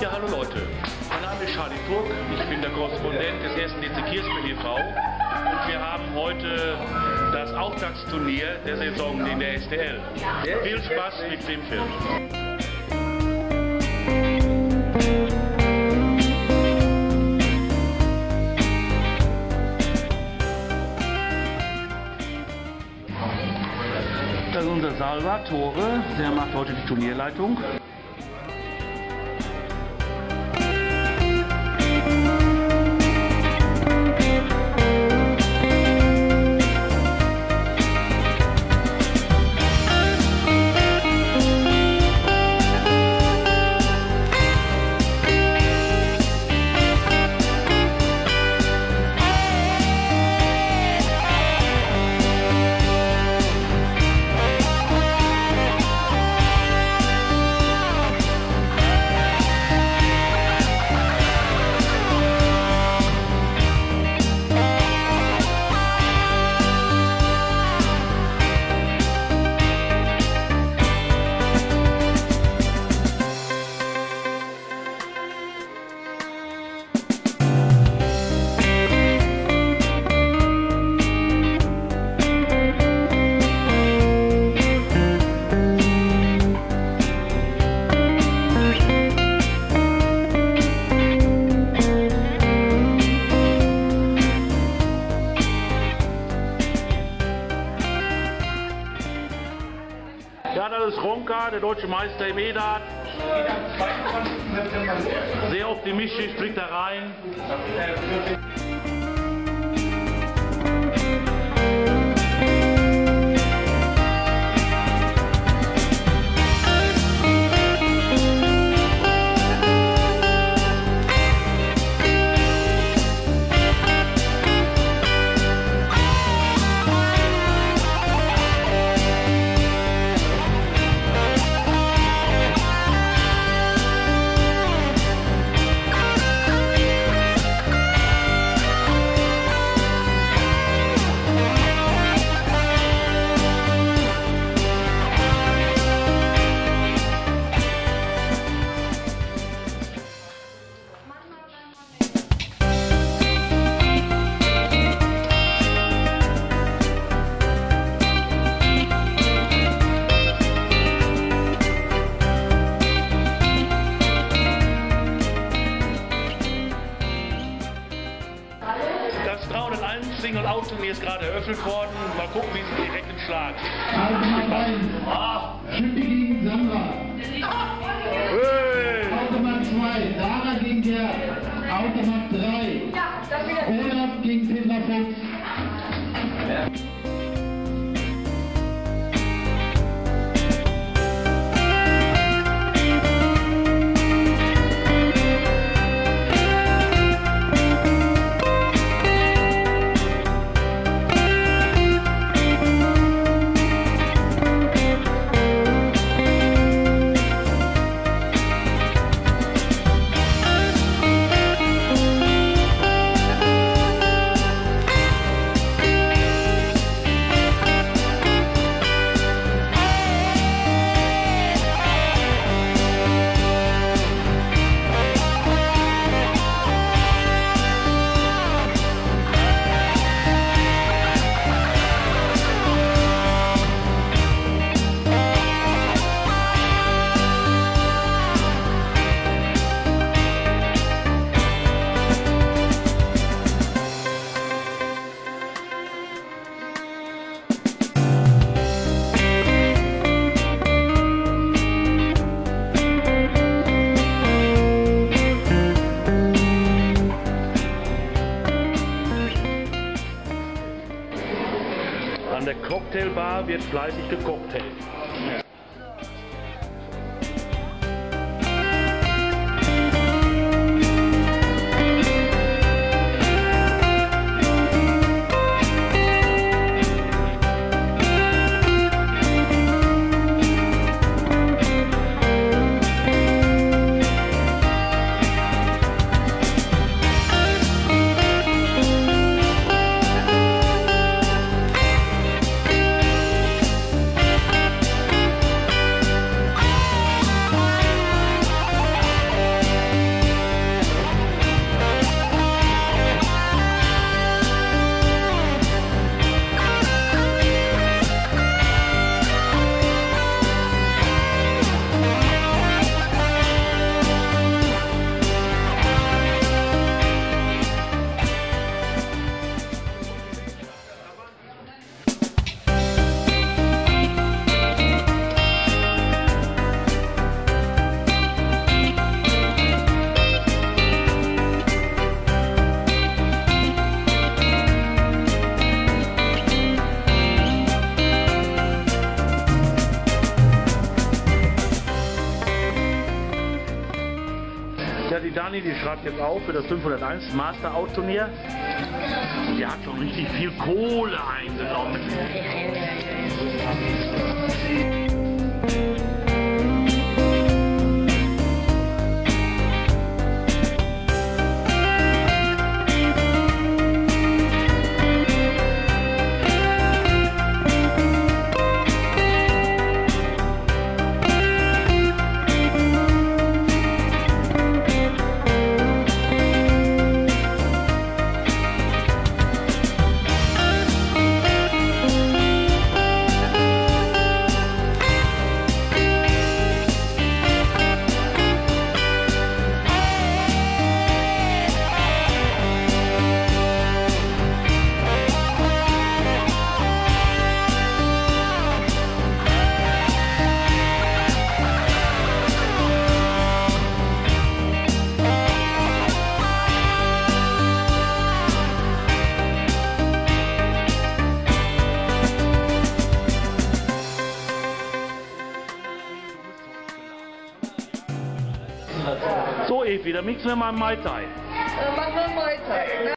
Ja, hallo Leute. Mein Name ist Charlie Turk. Ich bin der Korrespondent des 1. DC Kirsberg e.V. Und wir haben heute das Auftaktsturnier der Saison in der STL. Viel Spaß mit dem Film. Das ist unser Salvatore, der macht heute die Turnierleitung. Ja, das ist Ronka, der deutsche Meister im E-Dart. Sehr optimistisch, blickt da rein. Das 301 Single-Out-Turnier ist gerade eröffnet worden. Mal gucken, wie sie direkt im Schlag. Automat 1, Schütte gegen Sandra. Hey. Automat 2, Sarah gegen Gerd. Automat 3, Olaf gegen Petra Fuchs. An der Cocktailbar wird fleißig gecocktailed. die Dani, die schreibt jetzt auf für das 501 Master Out Turnier. Die hat schon richtig viel Kohle eingenommen. So Evi, dann mixen wir mal einen Mai Tai. Machen wir einen Mai Tai.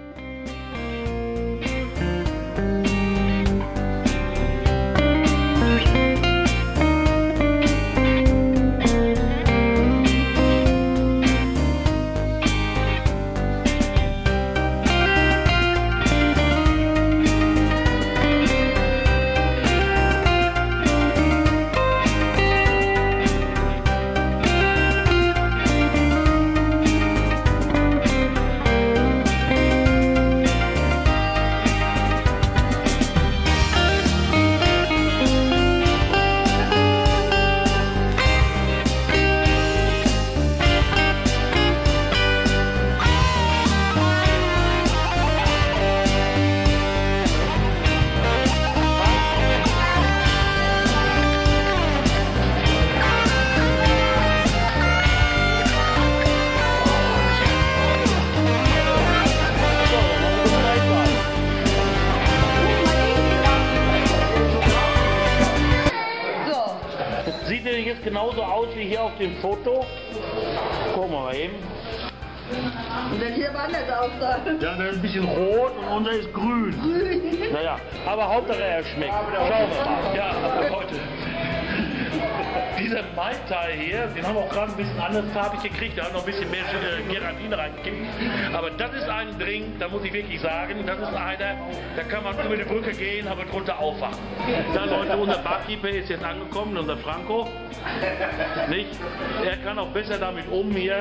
Sieht der jetzt genauso aus wie hier auf dem Foto? Gucken wir mal eben. Und dann hier aber anders aussah. Ja, der ist ein bisschen rot und unser ist grün. Naja, aber Hauptsache er schmeckt. Schauen wir mal. Ja, Leute. Dieser Mai Tai hier, den haben wir auch gerade ein bisschen anders farbig gekriegt. Da haben noch ein bisschen mehr Gerantin reingekippt. Aber das ist ein Drink, da muss ich wirklich sagen, das ist einer, da kann man über die Brücke gehen, aber drunter aufwachen. Da Leute, unser Barkeeper ist jetzt angekommen, unser Franco. Nicht? Er kann auch besser damit um hier.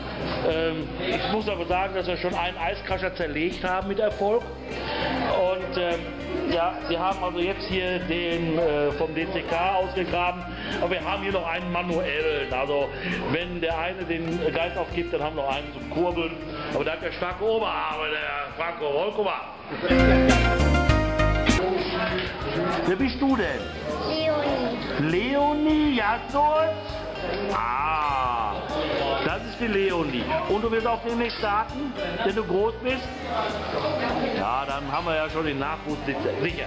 Ich muss aber sagen, dass wir schon einen Eiskrascher zerlegt haben mit Erfolg. Und ja, wir haben also jetzt hier den vom DCK ausgegraben, aber wir haben hier noch einen manuellen. Also wenn der eine den Geist aufgibt, dann haben wir noch einen zum Kurbeln. Aber da hat der starke Oberarme, der Franco Rolkova. Wer bist du denn? Leonie. Leonie Jasnol? Ah, das ist die Leonie. Und du wirst auch demnächst starten, wenn du groß bist? Ja, dann haben wir ja schon den Nachwuchs sicher.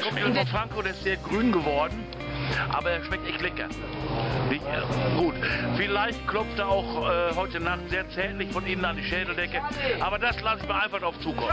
kommt hier von Franco, der ist sehr grün geworden, aber er schmeckt echt lecker. Gut, vielleicht klopft er auch heute Nacht sehr zärtlich von innen an die Schädeldecke, aber das lasse ich mir einfach drauf zukommen.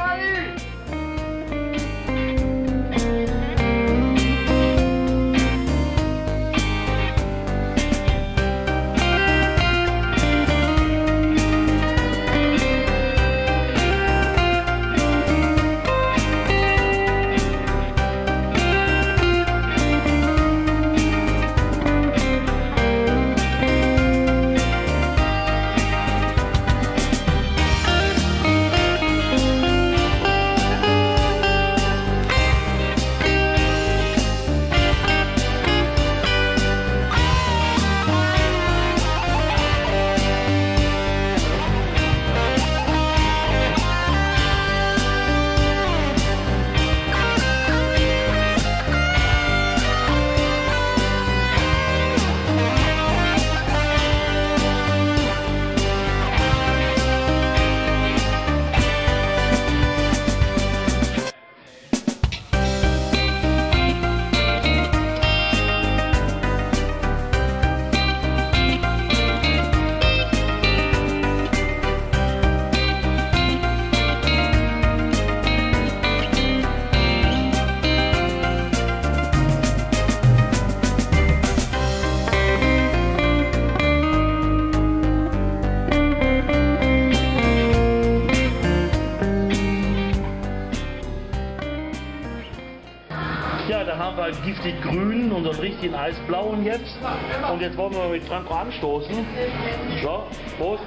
Ja, da haben wir einen giftig grünen und so einen richtigen eisblauen jetzt. Und jetzt wollen wir mit Franco anstoßen. So, Prost.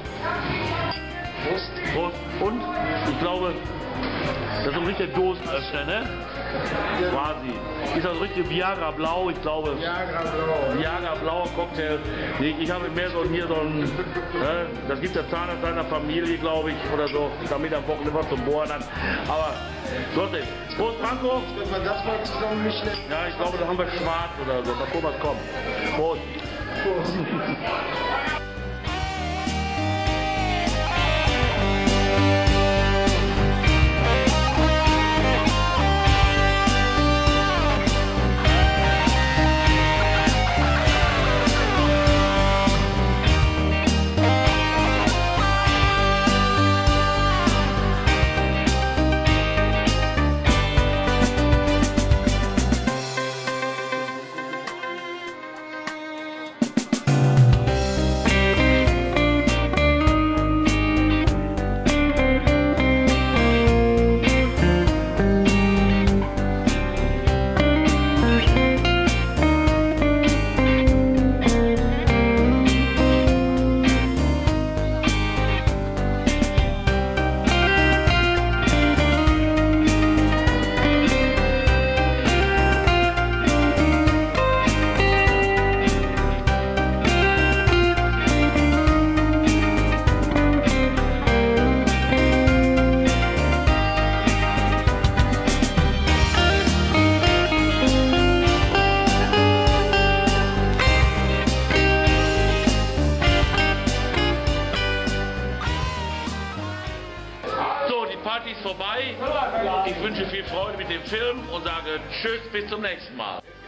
Prost. Prost. Und ich glaube, das ist ein richtiger Dosenöffner, ne? Quasi. Ist das richtig Viagra Blau, ich glaube. Viagra Blauer Cocktail. Nee, ich habe mehr so hier so ein, ne? Das gibt der Zahnarzt seiner Familie, glaube ich, oder so, damit er am Wochenende was zum Bohren hat. Aber trotzdem. Prost, Franco. Wenn man das mal zusammenmischen. Ja, ich glaube, da haben wir schwarz oder so. Mal gucken, was kommt. Prost. Prost. Party ist vorbei. Ich wünsche viel Freude mit dem Film und sage Tschüss, bis zum nächsten Mal.